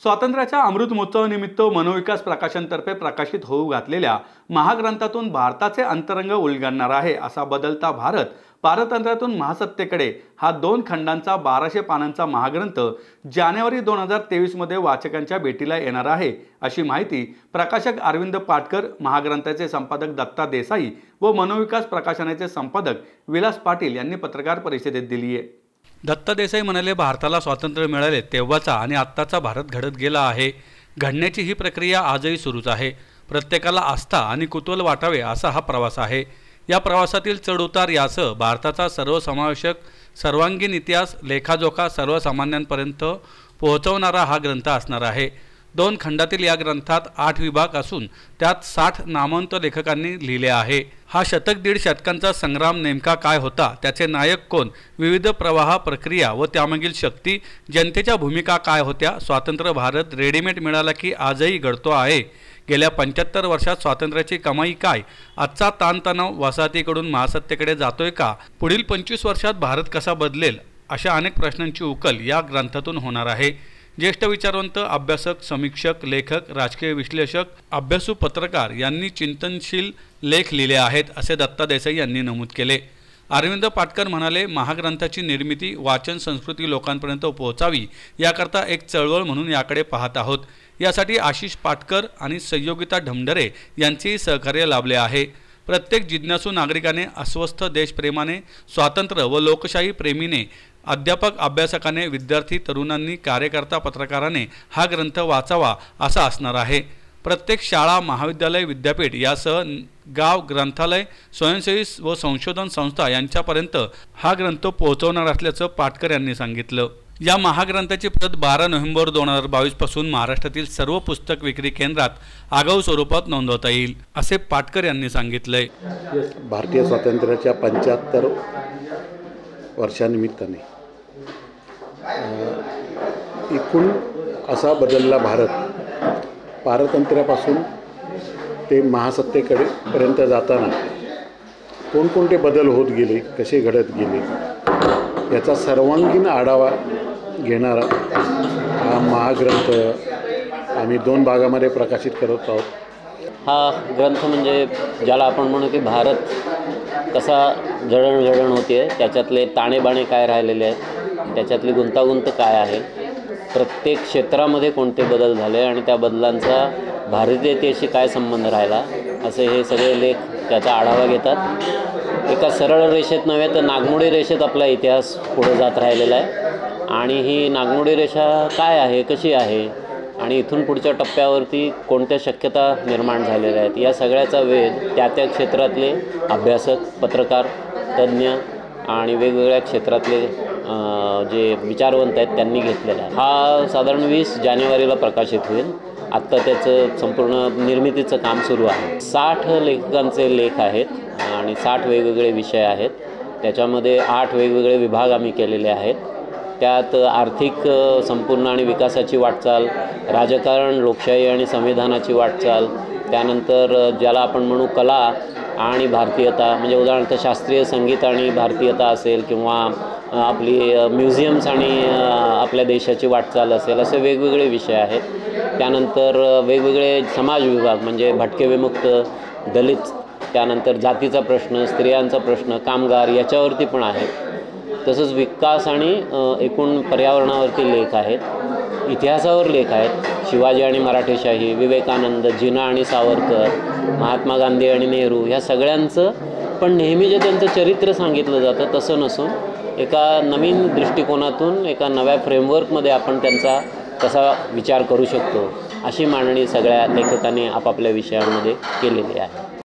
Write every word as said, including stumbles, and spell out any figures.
स्वातंत्र्याच्या अमृत महोत्सवानिमित्त मनोविकास प्रकाशनतर्फे प्रकाशित होऊ घातलेल्या महाग्रंथातून भारताचे अंतरंग उलगडणार आहे असा बदलता भारत पारतंत्र्यातून महासत्तेकडे हा दोन खंडांचा बाराशे पानांचा महाग्रंथ जानेवारी दोन हजार तेवीस मध्ये वाचकांच्या भेटीला येणार आहे अशी माहिती प्रकाशक अरविंद पाटकर, महाग्रंथाचे संपादक दत्ता देसाई व मनोविकास प्रकाशनाचे संपादक विलास पाटील यांनी पत्रकार परिषदेत दिली आहे। दत्ता देसाई म्हणाले, भारताला स्वातंत्र्य मिळाले तेव्हाचा आणि आत्ताचा भारत घडत गेला आहे। घडण्याची ही प्रक्रिया आजही सुरूच आहे। प्रत्येकाला आस्था आणि कुतूहल वाटावे असा हा प्रवास आहे। या प्रवासातील चढउतार यासह भारताचा सर्वसमावेशक सर्वांगीण इतिहास लेखाजोखा सर्वसामान्यांपर्यंत पोहोचवणारा हा ग्रंथ असणार आहे। दोन खंडातील या ग्रंथात आठ विभाग असून त्यात साठ नामवंत लेखकांनी लिहिले आहे। हा शतक दीड शतकांचा संग्राम नेमका काय होता, त्याचे नायक कोण, विविध प्रवाह प्रक्रिया व त्यामागील शक्ती, जनतेच्या भूमिका काय होत्या, स्वातंत्र्य भारत रेडीमेड मिळाला की आजही घडतो आहे, गेल्या पंच्याहत्तर वर्षात स्वातंत्र्याची कमाई काय, आजचा ताणतणाव वसाहतीकडून महासत्तेकडे जातोय का, पुढील पंचवीस वर्षात भारत कसा बदलेल, अशा अनेक प्रश्नांची उकल या ग्रंथातून होणार आहे। ज्येष्ठ विचारवंत, अभ्यासक, समीक्षक, लेखक, राजकीय विश्लेषक, अभ्यासू पत्रकार यांनी चिंतनशील लेख लिहिले आहेत असे दत्ता देसाई यांनी नमूद केले। अरविंद पाटकर म्हणाले, महाग्रंथाची निर्मिती वाचन संस्कृती लोकांपर्यंत पोहोचावी याकरता एक चळवळ म्हणून याकडे पाहत आहोत। यासाठी आशिष पाटकर आणि संयोगिता ढमढरे यांचेही सहकार्य लाभले आहे। प्रत्येक जिज्ञासू नागरिकाने, अस्वस्थ देशप्रेमाने, स्वातंत्र्य व लोकशाही प्रेमीने, अध्यापक अभ्यासकाने, विद्यार्थी तरुणांनी, कार्यकर्ता पत्रकाराने हा ग्रंथ वाचावा असा असणार आहे। प्रत्येक शाळा, महाविद्यालय, विद्यापीठ यासह गाव, ग्रंथालय, स्वयंसेवी व संशोधन संस्था यांच्यापर्यंत हा ग्रंथ पोहोचवणार असल्याचं पाटकर यांनी सांगितलं। या महाग्रंथाची प्रत बारा नोव्हेंबर दोन हजार बावीस पासून महाराष्ट्रातील सर्व पुस्तक विक्री केंद्रात आगाऊ स्वरूपात नोंदवता येईल असे पाटकर यांनी सांगितलंय। भारतीय स्वातंत्र्याच्या पंच्याहत्तर वर्षानिमित्ताने एकूण असा बदलला भारत, पारतंत्र्यापासून ते महासत्तेकडे पर्यंत जाताना कोणकोणते बदल होत गेले, कसे घडत गेले याचा सर्वांगीण आढावा घेणारा हा महाग्रंथ आम्ही दोन भागामध्ये प्रकाशित करत आहोत। हा ग्रंथ म्हणजे ज्याला आपण म्हणू की भारत कसा जडणघडण होते, त्याच्यातले ताणेबाणे काय राहिलेले आहेत, त्याच्यातली गुंतागुंत काय आहे, प्रत्येक क्षेत्रामध्ये कोणते बदल झाले आणि त्या बदलांचा भारतीयतेशी काय संबंध राहिला, असे हे सगळे लेख त्याचा आढावा घेतात। एका सरळ रेषेत नव्हे तर नागमोडी रेषेत आपला इतिहास पुढे जात राहिलेला आहे आणि ही नागमोडी रेषा काय आहे, कशी आहे आणि इथून पुढच्या टप्प्यावरती कोणत्या शक्यता निर्माण झालेल्या आहेत, या सगळ्याचा वेध त्या त्या क्षेत्रातले अभ्यासक, पत्रकार, तज्ज्ञ आणि वेगवेगळ्या क्षेत्रातले जे विचारवंत आहेत त्यांनी घेतलेला आहे। हा साधारण वीस जानेवारीला प्रकाशित होईल। आत्ता त्याचं संपूर्ण निर्मितीचं काम सुरू आहे। साठ लेखकांचे लेख आहेत आणि साठ वेगवेगळे विषय आहेत। त्याच्यामध्ये आठ वेगवेगळे विभाग आम्ही केलेले आहेत। त्यात आर्थिक संपूर्ण आणि विकासाची वाटचाल, राजकारण, लोकशाही आणि संविधानाची वाटचाल, त्यानंतर ज्याला आपण म्हणू कला आणि भारतीयता, म्हणजे उदाहरणार्थ शास्त्रीय संगीत आणि भारतीयता असेल किंवा आपली म्युझियम्स आणि आपल्या देशाची वाटचाल असेल, असे वेगवेगळे विषय आहेत। त्यानंतर वेगवेगळे समाज विभाग म्हणजे भटके विमुक्त, दलित, त्यानंतर जातीचा प्रश्न, स्त्रियांचा प्रश्न, कामगार याच्यावरती पण आहेत। तसंच विकास आणि एकूण पर्यावरणावरती लेख आहेत, इतिहासावर लेख आहेत, शिवाजी आणि मराठेशाही, विवेकानंद, जिना आणि सावरकर, महात्मा गांधी आणि नेहरू, ह्या सगळ्यांचं पण नेहमी जे त्यांचं चरित्र सांगितलं जातं तसं नसून एका नवीन दृष्टिकोनातून, एका नव्या फ्रेमवर्कमध्ये आपण त्यांचा कसा विचार करू शकतो अशी मांडणी सगळ्या लेखकांनी आपापल्या विषयांमध्ये केलेली आहे।